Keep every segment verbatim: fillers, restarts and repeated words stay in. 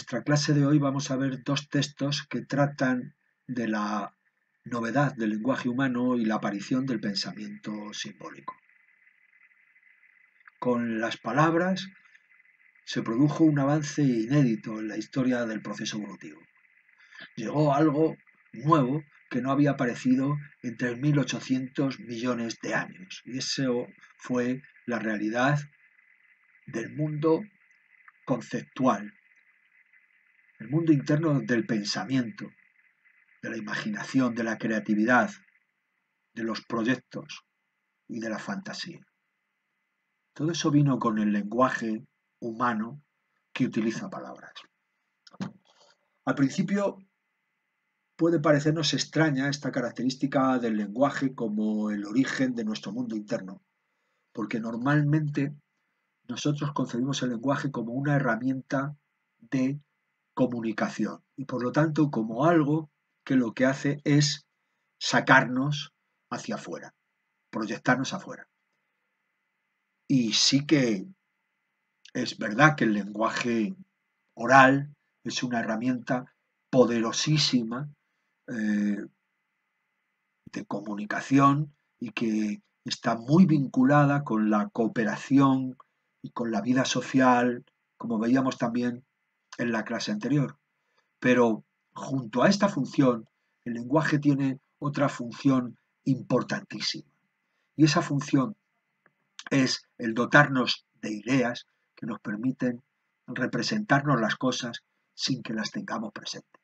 nuestra clase de hoy vamos a ver dos textos que tratan de la novedad del lenguaje humano y la aparición del pensamiento simbólico. Con las palabras se produjo un avance inédito en la historia del proceso evolutivo. Llegó algo nuevo que no había aparecido en tres mil ochocientos millones de años, y eso fue la realidad del mundo conceptual, el mundo interno del pensamiento, de la imaginación, de la creatividad, de los proyectos y de la fantasía. Todo eso vino con el lenguaje humano que utiliza palabras. Al principio puede parecernos extraña esta característica del lenguaje como el origen de nuestro mundo interno, porque normalmente nosotros concebimos el lenguaje como una herramienta de comunicación y por lo tanto como algo que lo que hace es sacarnos hacia afuera, proyectarnos afuera. Y sí que es verdad que el lenguaje oral es una herramienta poderosísima eh, de comunicación y que está muy vinculada con la cooperación y con la vida social, como veíamos también en la clase anterior. Pero junto a esta función, el lenguaje tiene otra función importantísima. Y esa función es el dotarnos de ideas que nos permiten representarnos las cosas sin que las tengamos presentes.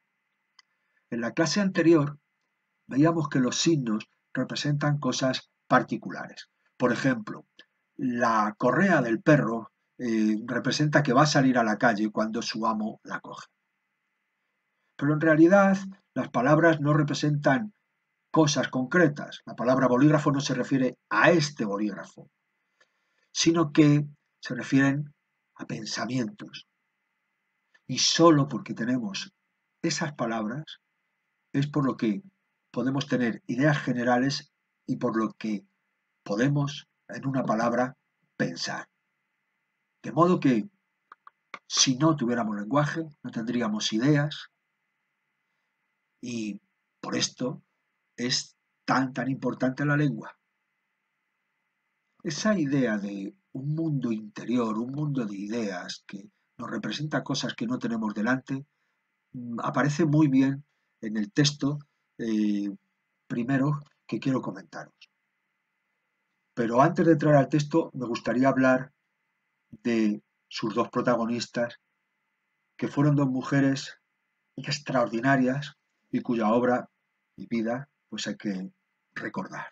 En la clase anterior veíamos que los signos representan cosas particulares. Por ejemplo, la correa del perro eh, representa que va a salir a la calle cuando su amo la coge. Pero en realidad las palabras no representan cosas concretas. La palabra bolígrafo no se refiere a este bolígrafo, sino que se refieren a pensamientos. Y solo porque tenemos esas palabras es por lo que podemos tener ideas generales y por lo que podemos, en una palabra, pensar. De modo que, si no tuviéramos lenguaje, no tendríamos ideas y por esto es tan, tan importante la lengua. Esa idea de un mundo interior, un mundo de ideas que nos representa cosas que no tenemos delante, aparece muy bien en el texto eh, primero que quiero comentaros. Pero antes de entrar al texto, me gustaría hablar de sus dos protagonistas, que fueron dos mujeres extraordinarias y cuya obra y vida pues hay que recordar.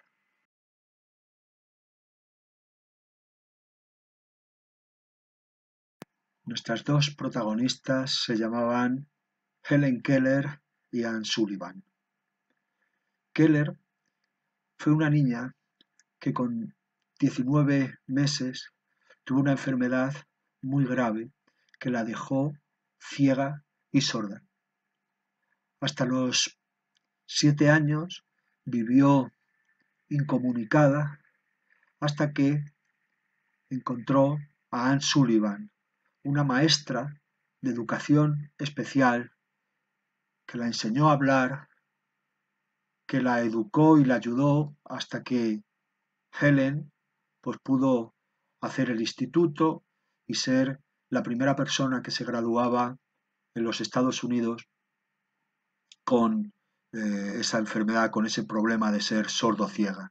Nuestras dos protagonistas se llamaban Helen Keller y Anne Sullivan. Keller fue una niña que con diecinueve meses tuvo una enfermedad muy grave que la dejó ciega y sorda. Hasta los siete años vivió incomunicada hasta que encontró a Anne Sullivan, una maestra de educación especial que la enseñó a hablar, que la educó y la ayudó hasta que Helen pues, pudo hacer el instituto y ser la primera persona que se graduaba en los Estados Unidos con eh, esa enfermedad, con ese problema de ser sordo-ciega.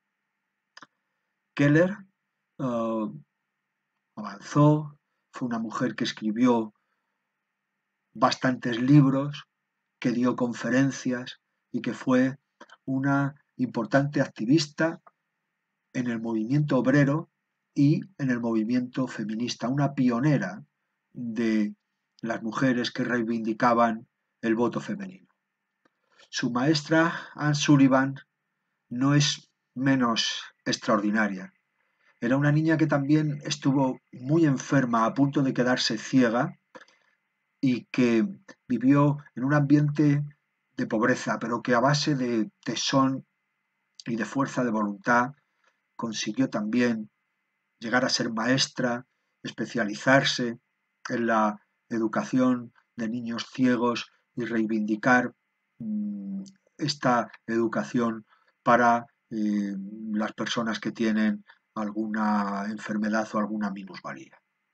Keller uh, avanzó, fue una mujer que escribió bastantes libros, que dio conferencias y que fue una importante activista en el movimiento obrero y en el movimiento feminista, una pionera de las mujeres que reivindicaban el voto femenino. Su maestra, Anne Sullivan, no es menos extraordinaria. Era una niña que también estuvo muy enferma, a punto de quedarse ciega, y que vivió en un ambiente de pobreza, pero que a base de tesón y de fuerza de voluntad consiguió también llegar a ser maestra, especializarse en la educación de niños ciegos y reivindicar mmm, esta educación para eh, las personas que tienen alguna enfermedad o alguna minusvalía.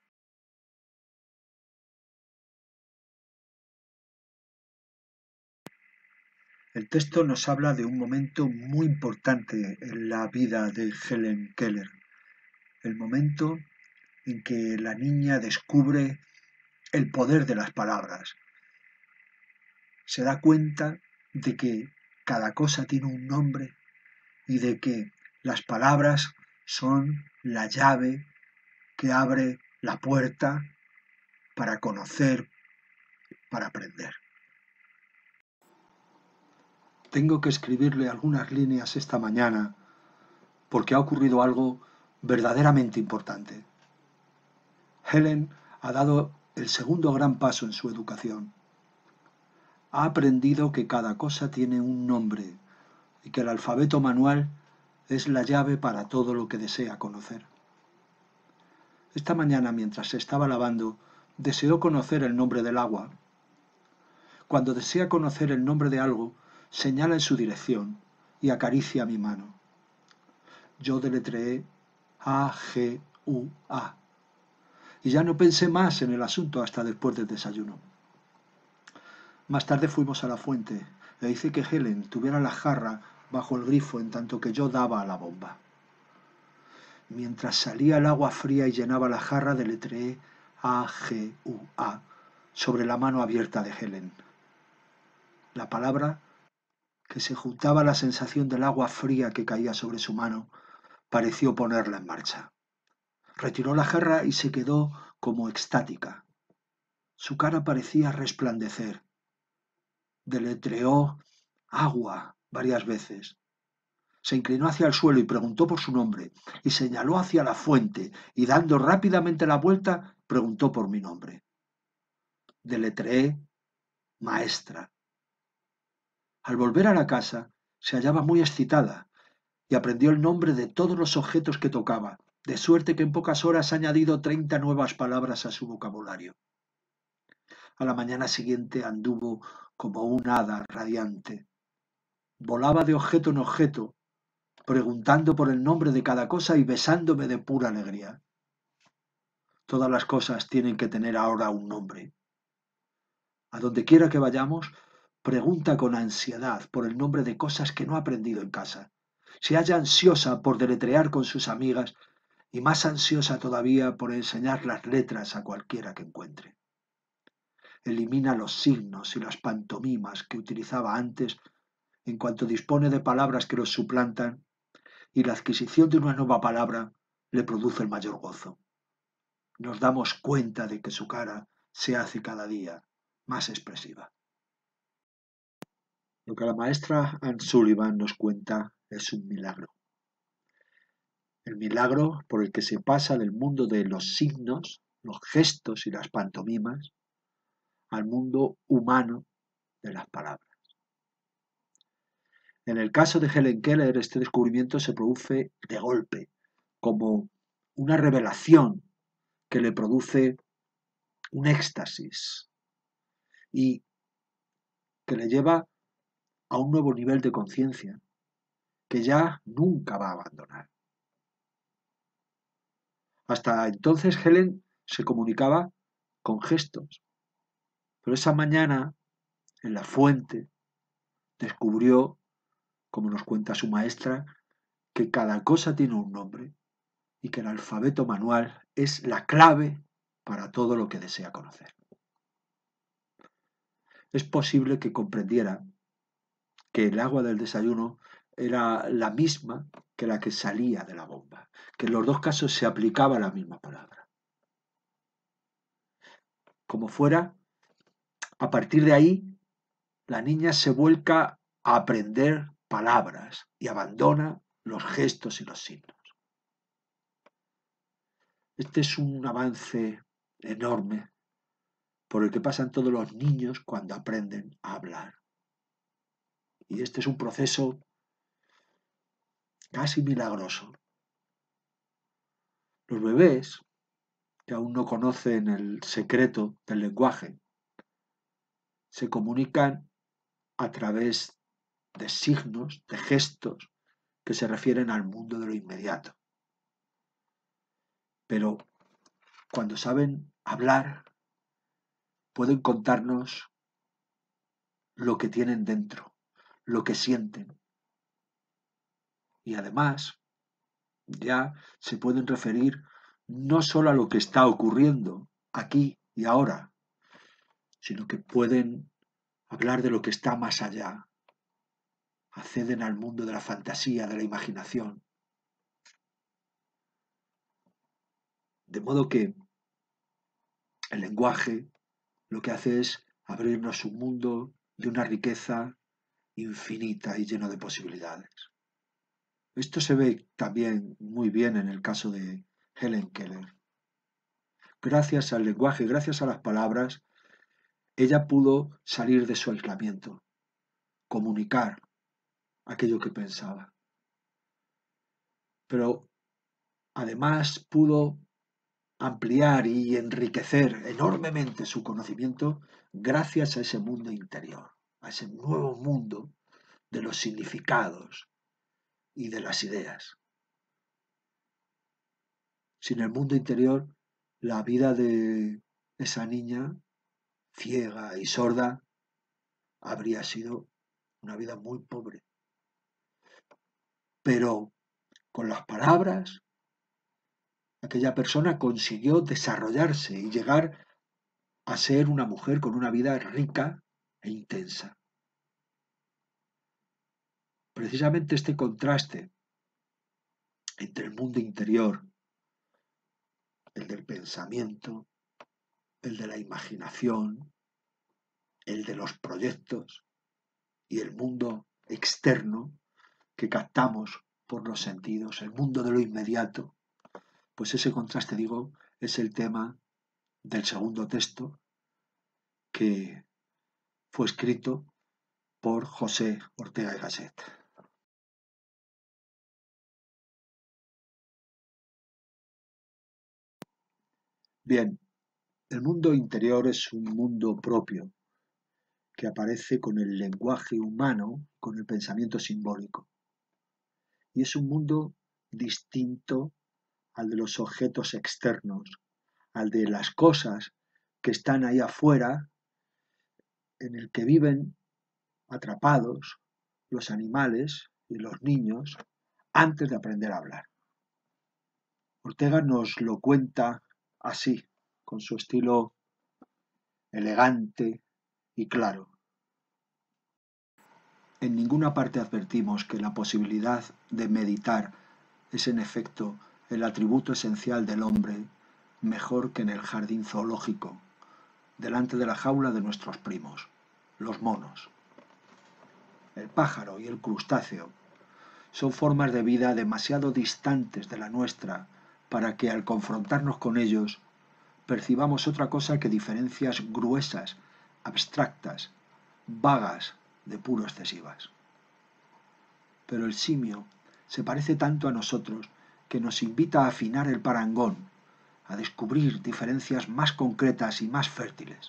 El texto nos habla de un momento muy importante en la vida de Helen Keller, el momento en que la niña descubre el poder de las palabras. Se da cuenta de que cada cosa tiene un nombre y de que las palabras son la llave que abre la puerta para conocer, para aprender. Tengo que escribirle algunas líneas esta mañana porque ha ocurrido algo verdaderamente importante. Helen ha dado el segundo gran paso en su educación. Ha aprendido que cada cosa tiene un nombre y que el alfabeto manual es la llave para todo lo que desea conocer. Esta mañana, mientras se estaba lavando, deseó conocer el nombre del agua. Cuando desea conocer el nombre de algo, señala en su dirección y acaricia mi mano. Yo deletreé A G U A y ya no pensé más en el asunto hasta después del desayuno. Más tarde fuimos a la fuente e hice que Helen tuviera la jarra bajo el grifo en tanto que yo daba a la bomba. Mientras salía el agua fría y llenaba la jarra, deletreé A G U A sobre la mano abierta de Helen. La palabra, que se juntaba a la sensación del agua fría que caía sobre su mano, pareció ponerla en marcha. Retiró la jarra y se quedó como extática. Su cara parecía resplandecer. Deletreó agua varias veces. Se inclinó hacia el suelo y preguntó por su nombre, y señaló hacia la fuente, y dando rápidamente la vuelta, preguntó por mi nombre. Deletreé maestra. Al volver a la casa, se hallaba muy excitada, y aprendió el nombre de todos los objetos que tocaba, de suerte que en pocas horas ha añadido treinta nuevas palabras a su vocabulario. A la mañana siguiente anduvo como un hada radiante. Volaba de objeto en objeto, preguntando por el nombre de cada cosa y besándome de pura alegría. Todas las cosas tienen que tener ahora un nombre. A donde quiera que vayamos, pregunta con ansiedad por el nombre de cosas que no ha aprendido en casa. Se halla ansiosa por deletrear con sus amigas y más ansiosa todavía por enseñar las letras a cualquiera que encuentre. Elimina los signos y las pantomimas que utilizaba antes en cuanto dispone de palabras que los suplantan, y la adquisición de una nueva palabra le produce el mayor gozo. Nos damos cuenta de que su cara se hace cada día más expresiva. Lo que la maestra Anne Sullivan nos cuenta es un milagro. El milagro por el que se pasa del mundo de los signos, los gestos y las pantomimas al mundo humano de las palabras. En el caso de Helen Keller, este descubrimiento se produce de golpe, como una revelación que le produce un éxtasis y que le lleva a un nuevo nivel de conciencia que ya nunca va a abandonar. Hasta entonces Helen se comunicaba con gestos, pero esa mañana en la fuente descubrió, como nos cuenta su maestra, que cada cosa tiene un nombre y que el alfabeto manual es la clave para todo lo que desea conocer. Es posible que comprendiera que el agua del desayuno era la misma que la que salía de la bomba, que en los dos casos se aplicaba la misma palabra. Como fuera, a partir de ahí, la niña se vuelca a aprender palabras y abandona los gestos y los signos. Este es un avance enorme por el que pasan todos los niños cuando aprenden a hablar. Y este es un proceso casi milagroso. Los bebés, que aún no conocen el secreto del lenguaje, se comunican a través de signos, de gestos que se refieren al mundo de lo inmediato. Pero cuando saben hablar, pueden contarnos lo que tienen dentro, lo que sienten. Y además, ya se pueden referir no solo a lo que está ocurriendo aquí y ahora, sino que pueden hablar de lo que está más allá. Acceden al mundo de la fantasía, de la imaginación. De modo que el lenguaje lo que hace es abrirnos un mundo de una riqueza infinita y lleno de posibilidades. Esto se ve también muy bien en el caso de Helen Keller. Gracias al lenguaje, gracias a las palabras, ella pudo salir de su aislamiento, comunicar aquello que pensaba. Pero además pudo ampliar y enriquecer enormemente su conocimiento gracias a ese mundo interior, a ese nuevo mundo de los significados y de las ideas. Sin el mundo interior, la vida de esa niña, ciega y sorda, habría sido una vida muy pobre. Pero con las palabras, aquella persona consiguió desarrollarse y llegar a ser una mujer con una vida rica e intensa. Precisamente este contraste entre el mundo interior, el del pensamiento, el de la imaginación, el de los proyectos y el mundo externo que captamos por los sentidos, el mundo de lo inmediato, pues ese contraste, digo, es el tema del segundo texto que fue escrito por José Ortega y Gasset. Bien, el mundo interior es un mundo propio que aparece con el lenguaje humano, con el pensamiento simbólico. Y es un mundo distinto al de los objetos externos, al de las cosas que están ahí afuera, en el que viven atrapados los animales y los niños antes de aprender a hablar. Ortega nos lo cuenta así, con su estilo elegante y claro. En ninguna parte advertimos que la posibilidad de meditar es en efecto el atributo esencial del hombre, mejor que en el jardín zoológico, delante de la jaula de nuestros primos, los monos. El pájaro y el crustáceo son formas de vida demasiado distantes de la nuestra para que al confrontarnos con ellos percibamos otra cosa que diferencias gruesas, abstractas, vagas, de puro excesivas. Pero el simio se parece tanto a nosotros que nos invita a afinar el parangón, a descubrir diferencias más concretas y más fértiles.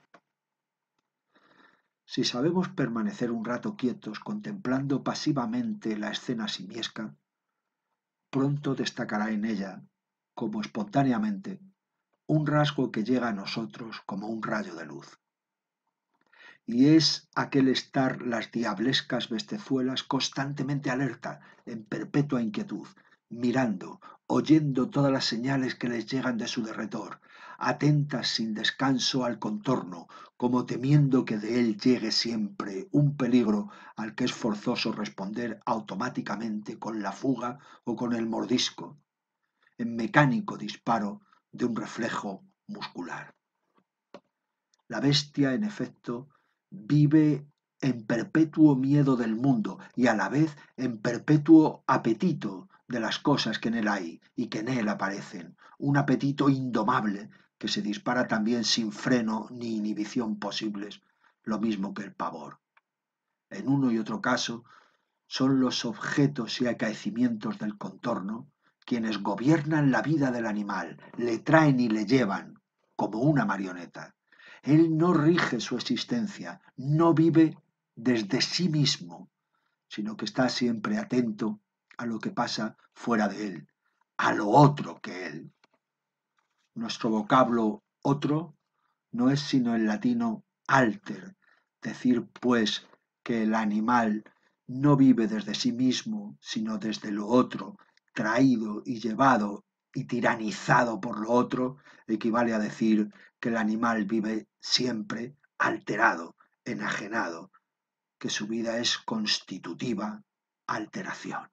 Si sabemos permanecer un rato quietos contemplando pasivamente la escena simiesca, pronto destacará en ella, como espontáneamente, un rasgo que llega a nosotros como un rayo de luz. Y es aquel estar las diablescas bestezuelas constantemente alerta, en perpetua inquietud, mirando, oyendo todas las señales que les llegan de su derredor, atentas sin descanso al contorno, como temiendo que de él llegue siempre un peligro al que es forzoso responder automáticamente con la fuga o con el mordisco, en mecánico disparo de un reflejo muscular. La bestia, en efecto, vive en perpetuo miedo del mundo y a la vez en perpetuo apetito de las cosas que en él hay y que en él aparecen, un apetito indomable que se dispara también sin freno ni inhibición posibles, lo mismo que el pavor. En uno y otro caso son los objetos y acaecimientos del contorno quienes gobiernan la vida del animal, le traen y le llevan como una marioneta. Él no rige su existencia, no vive desde sí mismo, sino que está siempre atento a lo que pasa fuera de él, a lo otro que él. Nuestro vocablo otro no es sino el latino alter, decir pues que el animal no vive desde sí mismo, sino desde lo otro, traído y llevado y tiranizado por lo otro, equivale a decir que el animal vive siempre alterado, enajenado, que su vida es constitutiva alteración.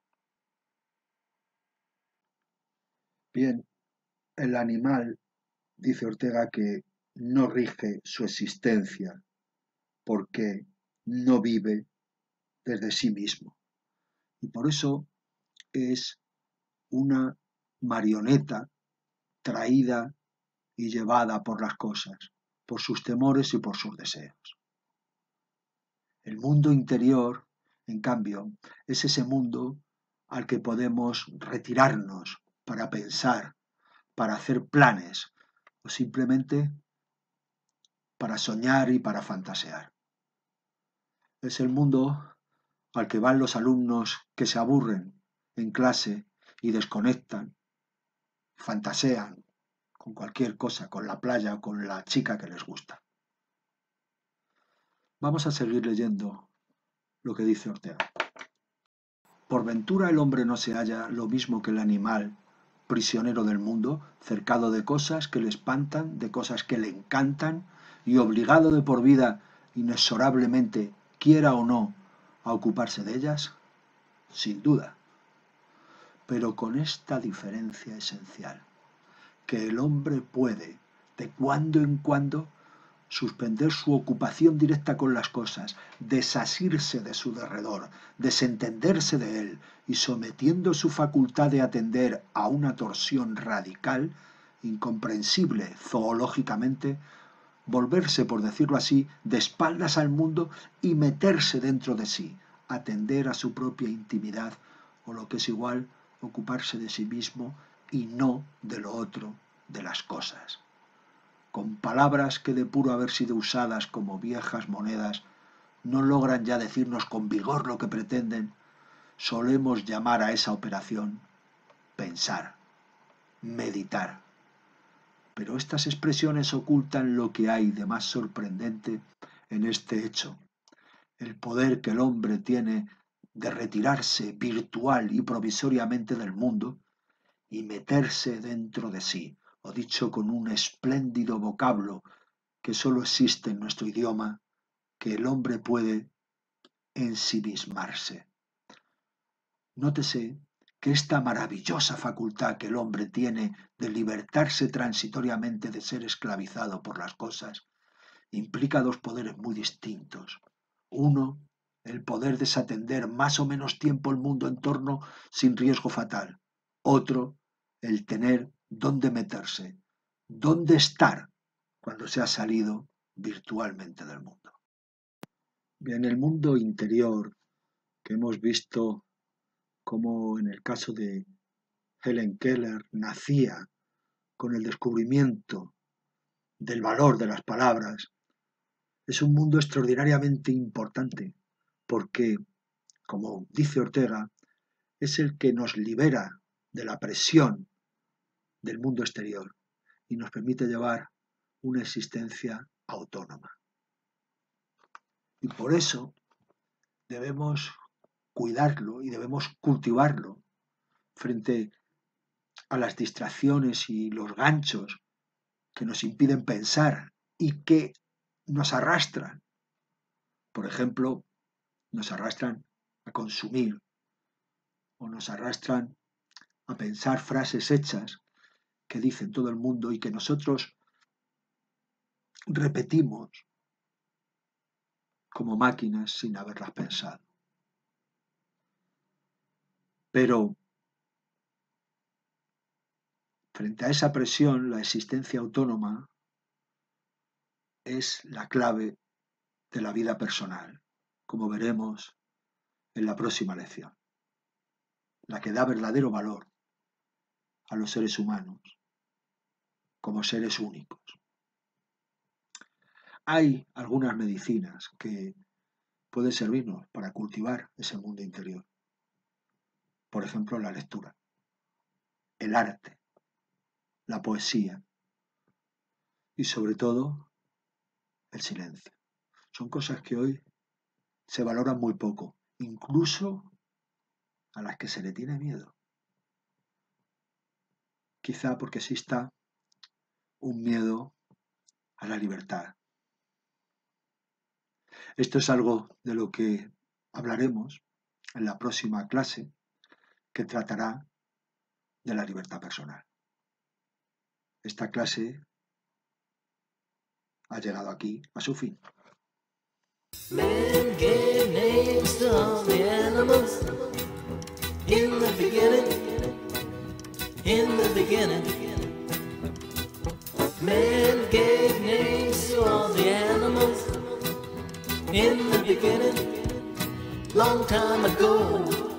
Bien, el animal, dice Ortega, que no rige su existencia porque no vive desde sí mismo. Y por eso es una marioneta traída y llevada por las cosas, por sus temores y por sus deseos. El mundo interior, en cambio, es ese mundo al que podemos retirarnos para pensar, para hacer planes o simplemente para soñar y para fantasear. Es el mundo al que van los alumnos que se aburren en clase y desconectan, fantasean con cualquier cosa, con la playa o con la chica que les gusta. Vamos a seguir leyendo lo que dice Ortega. Por ventura el hombre no se halla lo mismo que el animal, prisionero del mundo, cercado de cosas que le espantan, de cosas que le encantan, y obligado de por vida inexorablemente, quiera o no, a ocuparse de ellas? Sin duda, pero con esta diferencia esencial, que el hombre puede, de cuando en cuando, suspender su ocupación directa con las cosas, desasirse de su derredor, desentenderse de él y sometiendo su facultad de atender a una torsión radical, incomprensible zoológicamente, volverse, por decirlo así, de espaldas al mundo y meterse dentro de sí, atender a su propia intimidad o lo que es igual, ocuparse de sí mismo y no de lo otro, de las cosas. Con palabras que de puro haber sido usadas como viejas monedas no logran ya decirnos con vigor lo que pretenden, solemos llamar a esa operación pensar, meditar. Pero estas expresiones ocultan lo que hay de más sorprendente en este hecho, el poder que el hombre tiene de retirarse virtual y provisoriamente del mundo y meterse dentro de sí, o dicho con un espléndido vocablo que solo existe en nuestro idioma, que el hombre puede ensimismarse. Nótese que esta maravillosa facultad que el hombre tiene de libertarse transitoriamente de ser esclavizado por las cosas implica dos poderes muy distintos. Uno, el poder desatender más o menos tiempo el mundo en torno sin riesgo fatal. Otro, el tener dónde meterse, dónde estar cuando se ha salido virtualmente del mundo. Bien, el mundo interior que hemos visto como en el caso de Helen Keller nacía con el descubrimiento del valor de las palabras, es un mundo extraordinariamente importante porque, como dice Ortega, es el que nos libera de la presión del mundo exterior y nos permite llevar una existencia autónoma. Y por eso debemos cuidarlo y debemos cultivarlo frente a las distracciones y los ganchos que nos impiden pensar y que nos arrastran. Por ejemplo, nos arrastran a consumir o nos arrastran a pensar frases hechas que dicen todo el mundo y que nosotros repetimos como máquinas sin haberlas pensado. Pero frente a esa presión, la existencia autónoma es la clave de la vida personal, como veremos en la próxima lección, la que da verdadero valor a los seres humanos como seres únicos. Hay algunas medicinas que pueden servirnos para cultivar ese mundo interior. Por ejemplo, la lectura, el arte, la poesía y sobre todo el silencio. Son cosas que hoy se valoran muy poco, incluso a las que se le tiene miedo. Quizá porque exista un miedo a la libertad. Esto es algo de lo que hablaremos en la próxima clase, que tratará de la libertad personal. Esta clase ha llegado aquí a su fin. Man gave names to all the animals in the beginning, in the beginning. Man gave names to all the animals in the beginning, long time ago.